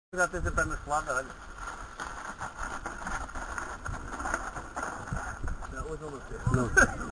Já tens a perna colada, olha. Não, hoje não sei. Não.